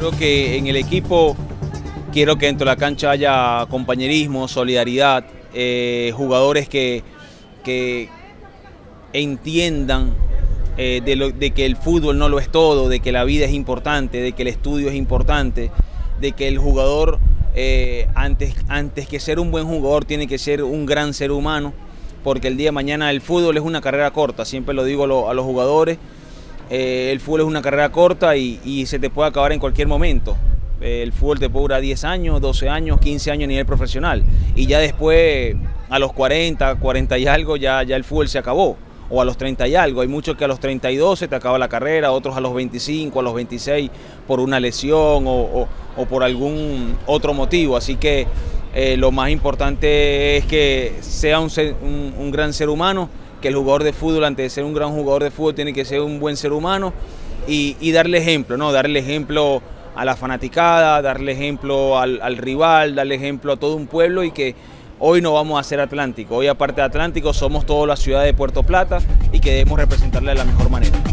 Creo que en el equipo quiero que dentro de la cancha haya compañerismo, solidaridad, jugadores que entiendan de que el fútbol no lo es todo, de que la vida es importante, de que el estudio es importante, de que el jugador antes que ser un buen jugador tiene que ser un gran ser humano, porque el día de mañana el fútbol es una carrera corta, siempre lo digo a los jugadores. El fútbol es una carrera corta y se te puede acabar en cualquier momento. El fútbol te puede durar 10 años, 12 años, 15 años a nivel profesional. Y ya después, a los 40, 40 y algo, ya el fútbol se acabó. O a los 30 y algo. Hay muchos que a los 32 se te acaba la carrera, otros a los 25, a los 26 por una lesión o por algún otro motivo. Así que lo más importante es que sea un gran ser humano, que el jugador de fútbol, antes de ser un gran jugador de fútbol, tiene que ser un buen ser humano y darle ejemplo, ¿no? Darle ejemplo a la fanaticada, darle ejemplo al rival, darle ejemplo a todo un pueblo, y que hoy no vamos a ser Atlántico, hoy aparte de Atlántico somos toda la ciudad de Puerto Plata y que debemos representarle de la mejor manera.